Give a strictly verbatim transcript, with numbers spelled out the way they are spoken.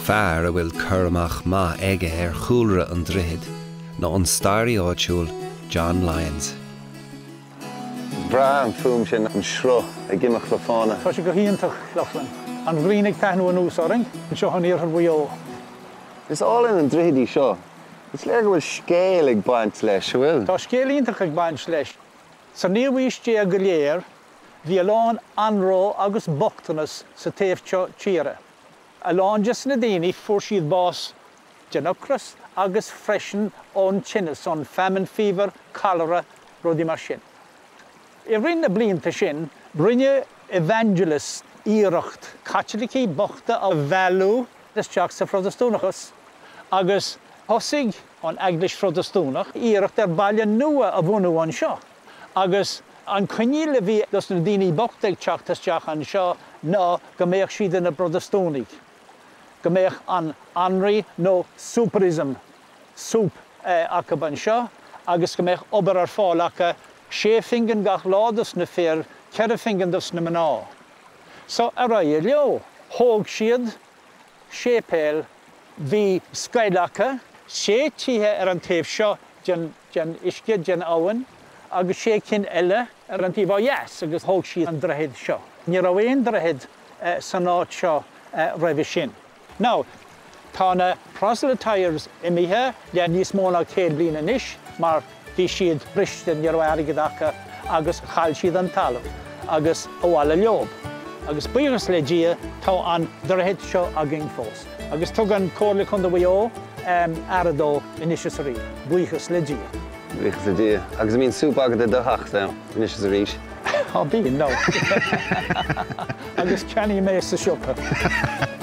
Fear a bhfuil churamach ma aige ar chúlra an droichid, nó an stairi áitiúil John Lyons. Bra an fúm sin an sro a gimach le fána. Tá sé go híontach Lochlann. An bhrínig taithniú an úsáring, an seo an íorthar bhuió. Is all in an droichidí seo. Is léir go bhfuil scéal ag baint leis, bhfuil? Tá scéal iontach ag baint leis. Sa níomhaiste a go léir, bhí aláin anró agus bochtanas sa taobh tíre. Aláin just na daoine fuair siad bás genocras agus freisin ón tinnis ón famine, fever, cholera, rudí mar sin. I rinne blianta sin, rinne evangelist íireacht caitlicí bochta a bhealú is teach sa Protestúnachas, agus hosig an Eaglis Protestúnach íireacht ar baile nua a bhunú an seo. Agus an coinile bhí dus na daoine bochta ag teachtas teach an seo ná go mbeadh siad in na Protestúnaigh. Go mbeadh an anraí nó souperism, soup aca ban seo, agus go mbeadh obair ar fáil aca sé fingan gach ládas na fér, ceithre fingan dus na mná. So ar a leo, thóg siad, sé péil, bhí scaidlacha, sé títhe ar an taobh seo gen isce gen áhain, agus sé cin eile ar an taobh yes, agus thóg siad an droichid seo. Ní ra bhéon droichid san áit seo roimh sin. Now, tá na proselytires imithe le níos mó ná céad bliain anois, mar bhí siad briste ní ra airgid acha agus chail siad an talamh, agus óháil a leob. Agus buíochas le dia tá an droichid seo a gin fós. Agus tug an cóirla chun do bhuió aradó inis a rí, buíochas le dia. Buíochas le dia. Agus mín súp agad a dothach now, inis a rís. Á bíon, nó. Agus ceannaí mé sa siopa.